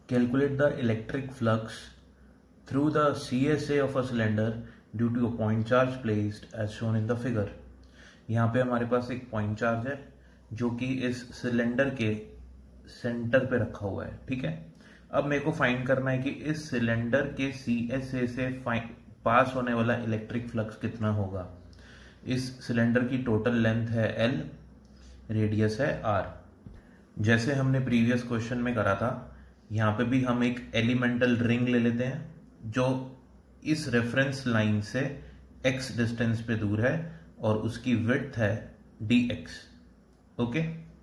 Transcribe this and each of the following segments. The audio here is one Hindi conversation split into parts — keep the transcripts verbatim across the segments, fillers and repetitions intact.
Calculate the electric flux through the C S A of a cylinder due to a point charge placed as shown in the figure. यहाँ पे हमारे पास एक पॉइंट चार्ज है जो कि इस सिलेंडर के सेंटर पे रखा हुआ है, ठीक है। अब मेरे को फाइंड करना है कि इस सिलेंडर के सी एस ए से पास होने वाला इलेक्ट्रिक फ्लक्स कितना होगा। इस सिलेंडर की टोटल लेंथ है एल, रेडियस है आर। जैसे हमने प्रीवियस क्वेश्चन में करा था, यहाँ पे भी हम एक एलिमेंटल रिंग ले लेते हैं जो इस रेफरेंस लाइन से x डिस्टेंस पे दूर है और उसकी विड्थ है dx, ओके।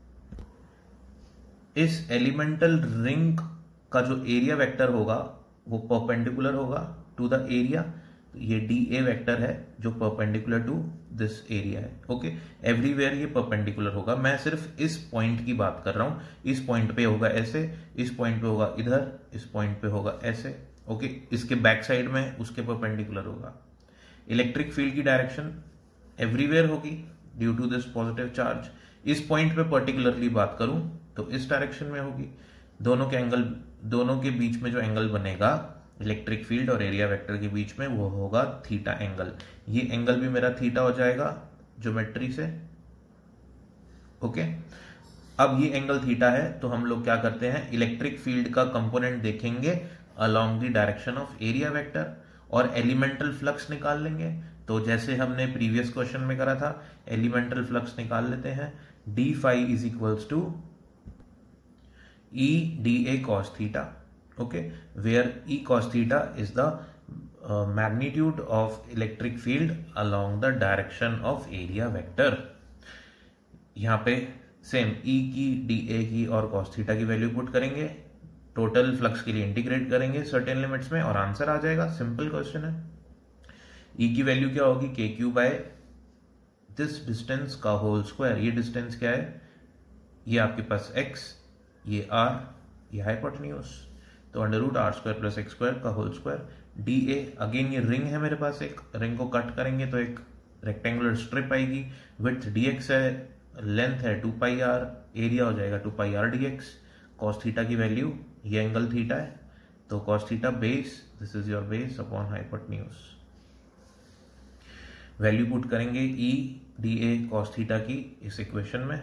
इस एलिमेंटल रिंग का जो एरिया वेक्टर होगा वो परपेंडिकुलर होगा टू द एरिया। ये डी ए वेक्टर है जो परपेंडिकुलर टू दिस एरिया है, ओके। एवरीवेयर ये परपेंडिकुलर होगा। मैं सिर्फ इस पॉइंट की बात कर रहा हूं। इस पॉइंट पे होगा ऐसे, इस पॉइंट पे होगा इधर, इस पॉइंट पे होगा ऐसे, ओके। इसके बैक साइड में उसके परपेंडिकुलर होगा। इलेक्ट्रिक फील्ड की डायरेक्शन एवरीवेयर होगी due to this positive charge. इस पॉइंट पे पर्टिकुलरली बात करूं तो इस डायरेक्शन में होगी। दोनों के एंगल, दोनों के बीच में जो एंगल बनेगा इलेक्ट्रिक फील्ड और एरिया वेक्टर के बीच में, वो होगा थीटा एंगल। ये एंगल भी मेरा थीटा हो जाएगा ज्योमेट्री से, ओके। अब ये एंगल थीटा है तो हम लोग क्या करते हैं, इलेक्ट्रिक फील्ड का कंपोनेंट देखेंगे along the direction of area vector और एलिमेंटल फ्लक्स निकाल लेंगे। तो जैसे हमने प्रीवियस क्वेश्चन में करा था, एलिमेंटल फ्लक्स निकाल लेते हैं। D phi is equals to E D A cos theta, okay, where E cos theta is the uh, magnitude of electric field along the direction of area vector। यहाँ पे सेम E की, D A की और cos theta की वैल्यू पुट करेंगे, टोटल फ्लक्स के लिए इंटीग्रेट करेंगे सर्टेन लिमिट्स में और आंसर आ जाएगा। सिंपल क्वेश्चन है। E की वैल्यू क्या होगी, K Q by this distance का होल स्क्वायर। ये डिस्टेंस क्या है, ये आपके पास x, ये r, ये हाइपोटेन्यूज, तो under root R square plus X square का whole square. D A, again ये रिंग है मेरे पास, एक रिंग को कट करेंगे तो एक रेक्टेंगुलर स्ट्रिप आएगी। विड्थ डी एक्स है, लेंथ है टू पाई आर, एरिया हो जाएगा two pi R D X. Cos theta की वैल्यू, ये एंगल थीटा है तो cos theta base, this is your base upon hypotenuse. Value put करेंगे E D A cos theta की इस इक्वेशन में,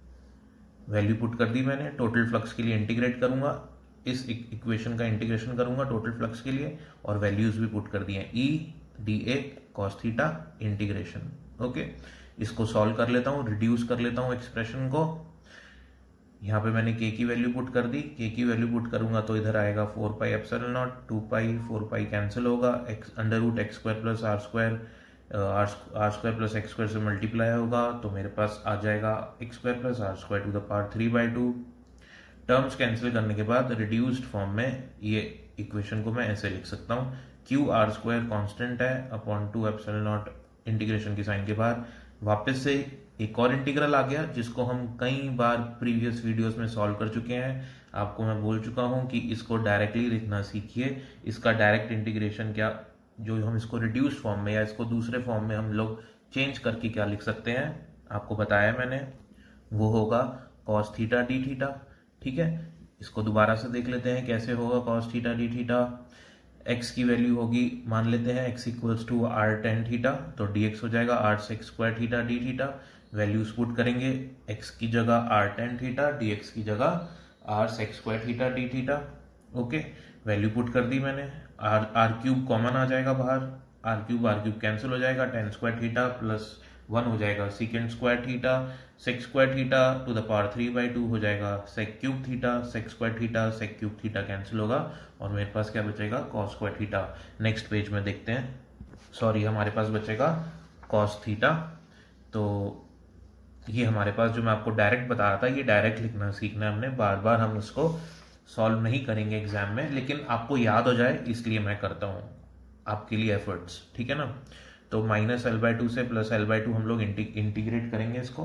वैल्यू पुट कर दी मैंने। टोटल फ्लक्स के लिए इंटीग्रेट करूंगा, इस इक्वेशन का इंटीग्रेशन करूंगा टोटल फ्लक्स के लिए और वैल्यूज भी पुट कर दिए, E D A cos theta integration, okay. इसको सॉल्व कर लेता हूं, रिड्यूस कर लेता हूं एक्सप्रेशन को। यहाँ पे मैंने के की वैल्यू पुट कर दी, के की वैल्यू पुट करूंगा तो इधर आएगा four pi epsilon nought, two pi, four pi cancel होगा, X under root X square plus R square, R square plus X square से मल्टीप्लाई होगा तो मेरे पास आ जाएगा X square plus R square to the power three by two. Terms cancel करने के बाद रिड्यूस्ड फॉर्म में ये इक्वेशन को मैं ऐसे लिख सकता हूँ, क्यू आर स्क्वायर कॉन्स्टेंट है upon two epsilon nought, integration की साइन के बाद वापस से एक और इंटीग्रल आ गया जिसको हम कई बार प्रीवियस वीडियोस में सॉल्व कर चुके हैं। आपको मैं बोल चुका हूं कि इसको डायरेक्टली लिखना सीखिए। इसका डायरेक्ट इंटीग्रेशन क्या, जो हम इसको रिड्यूस्ड फॉर्म में या इसको दूसरे फॉर्म में हम लोग चेंज करके क्या लिख सकते हैं, आपको बताया मैंने, वो होगा कॉस थीटा डी थीटा, ठीक है। इसको दोबारा से देख लेते हैं कैसे होगा cos theta D theta. x की वैल्यू होगी, मान लेते हैं x equals to R tan theta, तो dx हो जाएगा R sec square theta D theta. Values put करेंगे, x की जगह आर टेन थीटा, dx की जगह R sec square theta D theta, okay. Value put कर दी मैंने, आर आर क्यूब कॉमन आ जाएगा बाहर, R cube R cube cancel हो जाएगा, tan square theta plus one हो जाएगा secant square theta, sec square theta to the power three by two हो जाएगा sec cube theta, sec square theta, sec cube theta cancel होगा और मेरे पास क्या बचेगा, cos square theta. Next page में देखते हैं, सॉरी हमारे पास बचेगा कॉस थीटा। तो ये हमारे पास जो मैं आपको डायरेक्ट बता रहा था, ये डायरेक्ट लिखना सीखना है हमने, बार बार हम इसको सॉल्व नहीं करेंगे एग्जाम में, लेकिन आपको याद हो जाए इसलिए मैं करता हूँ आपके लिए एफर्ट्स, ठीक है ना। तो माइनस एल बाई टू से प्लस एल बाई टू हम लोग इंटीग्रेट करेंगे इसको।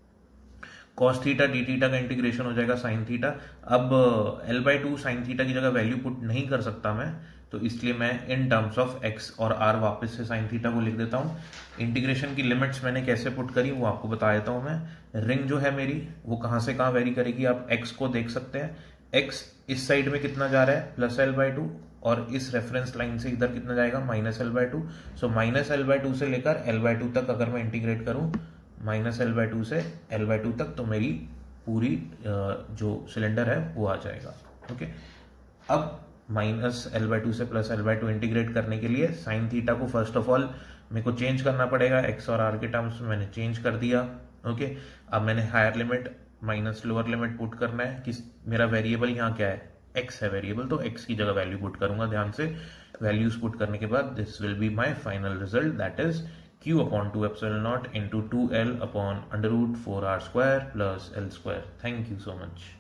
कॉस थीटा डी थीटा का इंटीग्रेशन हो जाएगा साइन थीटा। अब L by two sine theta की जगह वैल्यू पुट नहीं कर सकता मैं, तो इसलिए मैं इन टर्म्स ऑफ एक्स और आर वापस से साइन थीटा को लिख देता हूँ। इंटीग्रेशन की लिमिट्स मैंने कैसे पुट करी वो आपको बता देता हूँ मैं। रिंग जो है मेरी वो कहाँ से कहाँ वेरी करेगी, आप एक्स को देख सकते हैं। एक्स इस साइड में कितना जा रहा है, प्लस एल बाई टू, और इस रेफरेंस लाइन से इधर कितना जाएगा, minus L by two. So minus L by two से लेकर एल बाई टू तक अगर मैं इंटीग्रेट करूं, माइनस एल बाई टू से एल बाई टू तक, तो मेरी पूरी जो सिलेंडर है वो आ जाएगा। ओके, अब माइनस एल बाई टू से plus L by two integrate करने के लिए साइन थीटा को फर्स्ट ऑफ ऑल मेरे को चेंज करना पड़ेगा, एक्स और आर के टर्म्स में मैंने चेंज कर दिया। ओके, अब मैंने higher limit minus lower limit put करना है कि मेरा वेरिएबल यहाँ क्या है, एक्स है वेरिएबल, तो एक्स की जगह वैल्यू पुट करूंगा। ध्यान से वैल्यूज पुट करने के बाद this will be my final result, that is q upon two epsilon nought into two L upon under root four R square plus L square. Thank you so much.